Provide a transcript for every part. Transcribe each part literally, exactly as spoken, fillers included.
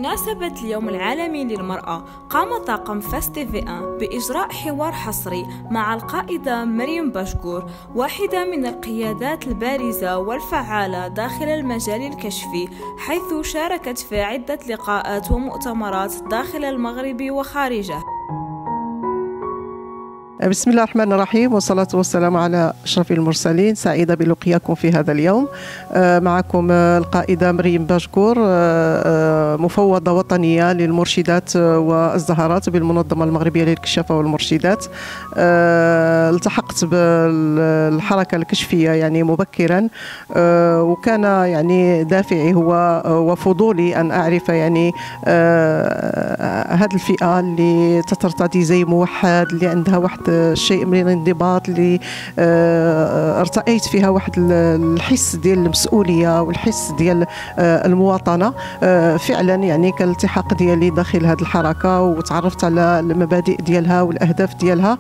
بمناسبة اليوم العالمي للمرأة، قام طاقم فاس تي في واحد بإجراء حوار حصري مع القائدة مريم باشكور، واحدة من القيادات البارزة والفعالة داخل المجال الكشفي، حيث شاركت في عدة لقاءات ومؤتمرات داخل المغرب وخارجه. بسم الله الرحمن الرحيم، والصلاة والسلام على أشرف المرسلين. سعيدة بلقياكم في هذا اليوم. معكم القائدة مريم باشكور، مفوضة وطنية للمرشدات والزهرات بالمنظمة المغربية للكشافة والمرشدات. التحقت بالحركة الكشفية يعني مبكرا، وكان يعني دافعي هو وفضولي أن أعرف يعني هذه الفئة اللي تترتدي زي موحد، اللي عندها واحد الشيء من الانضباط، اللي ارتأيت فيها واحد الحس ديال المسؤولية والحس ديال المواطنة. فعلا يعني كان الالتحاق ديالي داخل هذه الحركة، وتعرفت على المبادئ ديالها والأهداف ديالها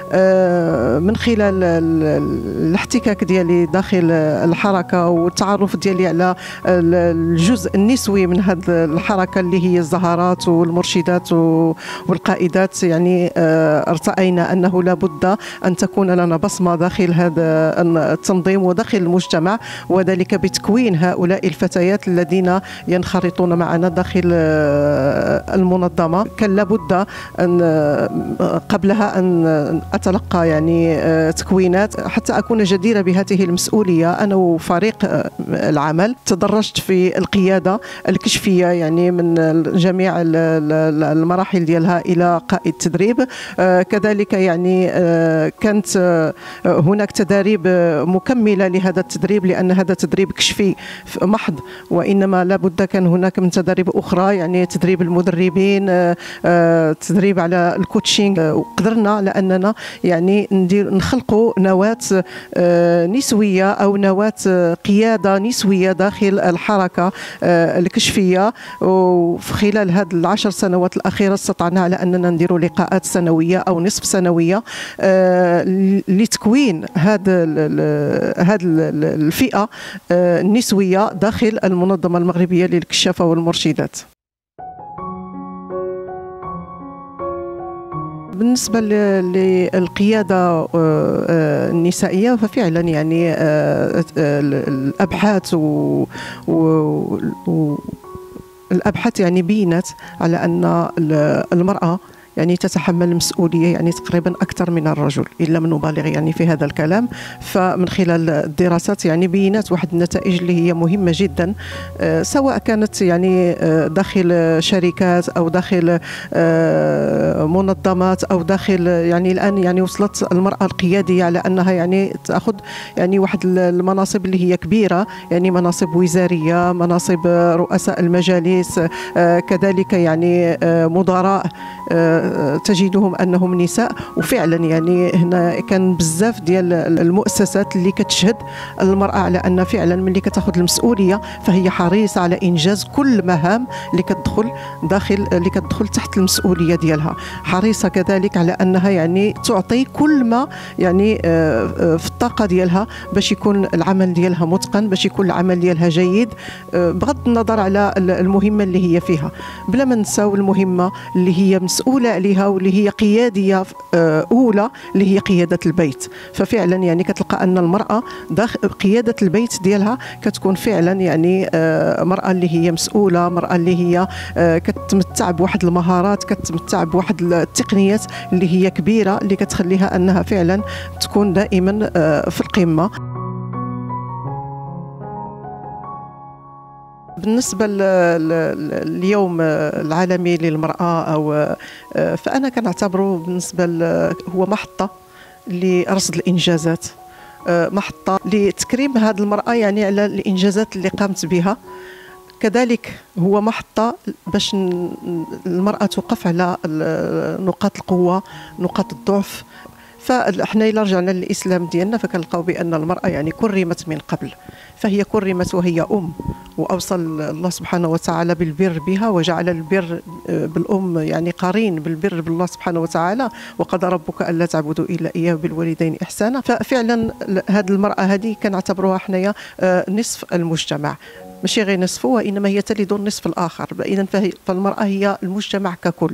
من خلال الاحتكاك ديالي داخل الحركة، والتعرف ديالي على الجزء النسوي من هذه الحركة اللي هي الزهرات والمرشدات والقائدات. يعني ارتأينا أنه لابد أن تكون لنا بصمة داخل هذا التنظيم وداخل المجتمع، وذلك بتكوين هؤلاء الفتيات الذين ينخرطون معنا داخل المنظمة. كان لابد أن قبلها أن أتلقى يعني تكوينات حتى أكون جديرة بهذه المسؤولية. أنا وفريق العمل تدرجت في القيادة الكشفية يعني من جميع المراحل ديالها إلى قائد تدريب. كذلك يعني كانت هناك تدريب مكملة لهذا التدريب، لأن هذا تدريب كشفي محض، وإنما لابد كان هناك من تدريب أخرى، يعني تدريب المدربين، تدريب على الكوتشينغ. وقدرنا لأننا يعني ندير نخلقوا نواة نسوية أو نواة قيادة نسوية داخل الحركة الكشفية. وفي خلال هذه العشر سنوات الأخيرة استطعنا على أننا نديروا لقاءات سنوية أو نصف سنوية لتكوين هذا هذه الفئة النسوية داخل المنظمة المغربية للكشافة والمرشدات. بالنسبة للقيادة النسائية ففعلا يعني الأبحاث و الأبحاث يعني بينت على أن المرأة يعني تتحمل المسؤولية يعني تقريبا أكثر من الرجل، إن لم نبالغ يعني في هذا الكلام. فمن خلال الدراسات يعني بينت واحد النتائج اللي هي مهمة جدا، سواء كانت يعني داخل شركات أو داخل منظمات أو داخل يعني الآن يعني وصلت المرأة القيادية على أنها يعني تأخذ يعني واحد المناصب اللي هي كبيرة، يعني مناصب وزارية، مناصب رؤساء المجالس، كذلك يعني مدراء تجدهم أنهم نساء. وفعلا يعني هنا كان بزاف ديال المؤسسات اللي كتشهد المرأة على أن فعلا ملي كتاخذ المسؤولية فهي حريصة على إنجاز كل مهام اللي كتدخل داخل اللي كتدخل تحت المسؤولية ديالها، حريصة كذلك على أنها يعني تعطي كل ما يعني في الطاقة ديالها باش يكون العمل ديالها متقن، باش يكون العمل ديالها جيد، بغض النظر على المهمة اللي هي فيها. بلا ما نساو المهمة اللي هي مسؤولة عليها واللي هي قيادية أولى اللي هي قيادة البيت. ففعلا يعني كتلقى أن المرأة داخل قيادة البيت ديالها كتكون فعلا يعني مرأة اللي هي مسؤولة، مرأة اللي هي كتمتع بواحد المهارات، كتمتع بواحد التقنيات اللي هي كبيرة، اللي كتخليها أنها فعلا تكون دائما في القمة. بالنسبة لليوم العالمي للمرأة أو فأنا كنعتبره بالنسبة هو محطة لرصد الإنجازات، محطة لتكريم هذه المرأة يعني على الإنجازات اللي قامت بها. كذلك هو محطة باش المرأة توقف على نقاط القوة، نقاط الضعف. فاحنا إلا رجعنا للإسلام ديالنا فكنلقاو بأن المرأة يعني كرمت من قبل، فهي كرمت وهي أم، وأوصل الله سبحانه وتعالى بالبر بها، وجعل البر بالأم يعني قرين بالبر بالله سبحانه وتعالى، وقضى ربك ألا تعبدوا إلا إياه بالوالدين إحسانا. ففعلا هذه المرأة هذه كنعتبروها حنايا نصف المجتمع. ماشي غير نصفه، وإنما هي تلد النصف الآخر. إذا فالمرأة هي المجتمع ككل.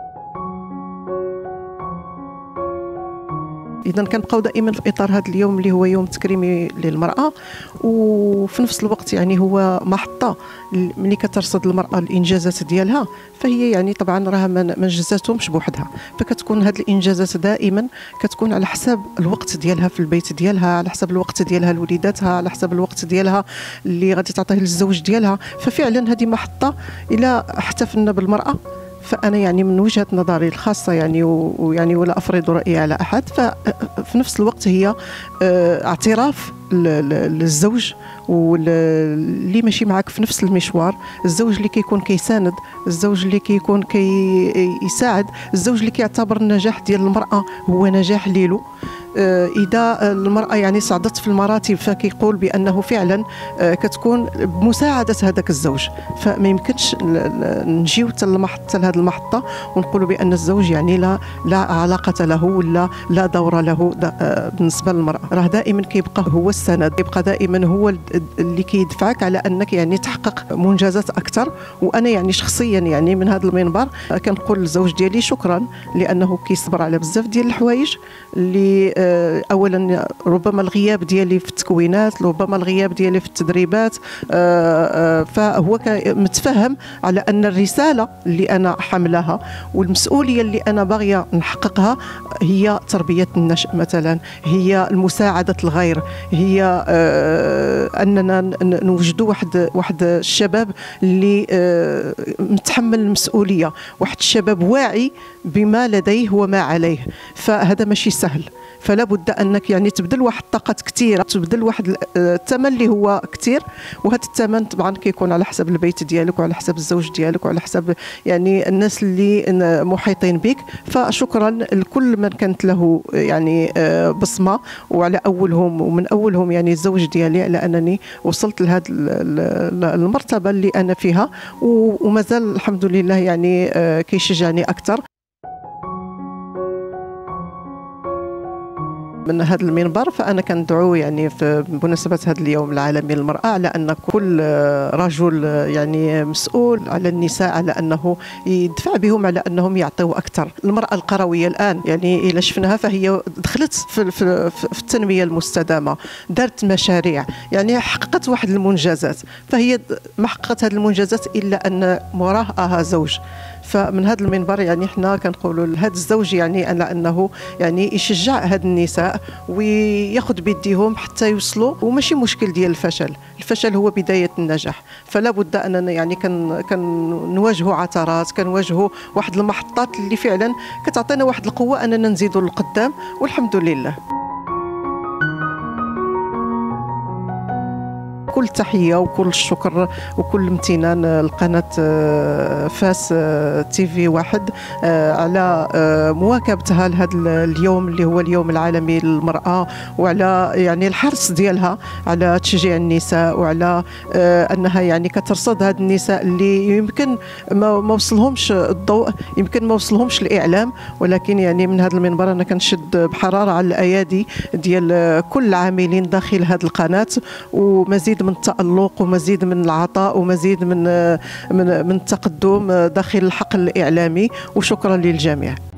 إذا كنبقاو دائما في إطار هذا اليوم اللي هو يوم تكريمي للمرأة، وفي نفس الوقت يعني هو محطة ملي كترصد المرأة الإنجازات ديالها، فهي يعني طبعا راها ما انجزاتهمش بوحدها، فكتكون هذه الإنجازات دائما كتكون على حساب الوقت ديالها في البيت ديالها، على حساب الوقت ديالها لوليداتها، على حساب الوقت ديالها اللي غادي تعطيه للزوج ديالها. ففعلا هذه محطة إلى احتفلنا بالمرأة، فأنا يعني من وجهة نظري الخاصة يعني ويعني ولا أفرض رأيي على أحد، ففي نفس الوقت هي اعتراف للزوج واللي ماشي معك في نفس المشوار، الزوج اللي كيكون كيساند، الزوج اللي كيكون كيساعد، الزوج اللي كيعتبر النجاح ديال المرأة هو نجاح ليلو. إذا المرأة يعني صعدت في المراتب فكيقول بأنه فعلا كتكون بمساعدة هذاك الزوج، فما يمكنش نجيو حتى لهذه المحطة ونقولوا بأن الزوج يعني لا لا علاقة له ولا لا دور له بالنسبة للمرأة. راه دائما كيبقى هو السند، كيبقى دائما هو اللي كيدفعك على أنك يعني تحقق منجزات أكثر. وأنا يعني شخصيا يعني من هذا المنبر كنقول للزوج ديالي شكرا، لأنه كيصبر على بزاف ديال الحوايج اللي اولا ربما الغياب ديالي في التكوينات، ربما الغياب ديالي في التدريبات، فهو متفهم على ان الرساله اللي انا حاملها والمسؤوليه اللي انا باغيه نحققها هي تربيه النشء مثلا، هي المساعده الغير، هي اننا نوجدوا واحد واحد الشباب اللي متحمل المسؤوليه، واحد الشباب واعي بما لديه وما عليه. فهذا ماشي سهل، فلا بد انك يعني تبذل واحد الطاقات كثيره، تبذل واحد الثمن اللي هو كثير، وهذا الثمن طبعا كيكون على حسب البيت ديالك وعلى حسب الزوج ديالك وعلى حسب يعني الناس اللي محيطين بك. فشكرا لكل من كانت له يعني بصمه، وعلى اولهم ومن اولهم يعني الزوج ديالي، على انني وصلت لهذه المرتبه اللي انا فيها، ومازال الحمد لله يعني كيشجعني اكثر. من هذا المنبر فأنا كندعو يعني في بمناسبة هذا اليوم العالمي للمرأة على أن كل رجل يعني مسؤول على النساء على أنه يدفع بهم على أنهم يعطوا أكثر. المرأة القروية الآن يعني إلا شفناها فهي دخلت في, في, في التنمية المستدامة، دارت مشاريع، يعني حققت واحد المنجزات، فهي ما حققت هذه المنجزات إلا أن وراها زوج. فمن هذا المنبر يعني احنا كنقولوا لهذا الزوج يعني على انه يعني يشجع هاد النساء وياخذ بيديهم حتى يوصلوا، وماشي مشكل ديال الفشل، الفشل هو بدايه النجاح. فلا بد اننا يعني كن كنواجهوا عثرات، كنواجهوا واحد المحطات اللي فعلا كتعطينا واحد القوه اننا نزيدوا للقدام، والحمد لله. كل تحية وكل الشكر وكل امتنان لقناة فاس تي في واحد على مواكبتها لهذا اليوم اللي هو اليوم العالمي للمرأة، وعلى يعني الحرص ديالها على تشجيع النساء، وعلى أنها يعني كترصد هاد النساء اللي يمكن ما وصلهمش الضوء، يمكن ما وصلهمش الإعلام، ولكن يعني من هذا المنبر أنا كنشد بحرارة على الأيادي ديال كل العاملين داخل هذه القناة، ومزيد من التألق ومزيد من العطاء ومزيد من من من التقدم داخل الحقل الإعلامي، وشكرا للجميع.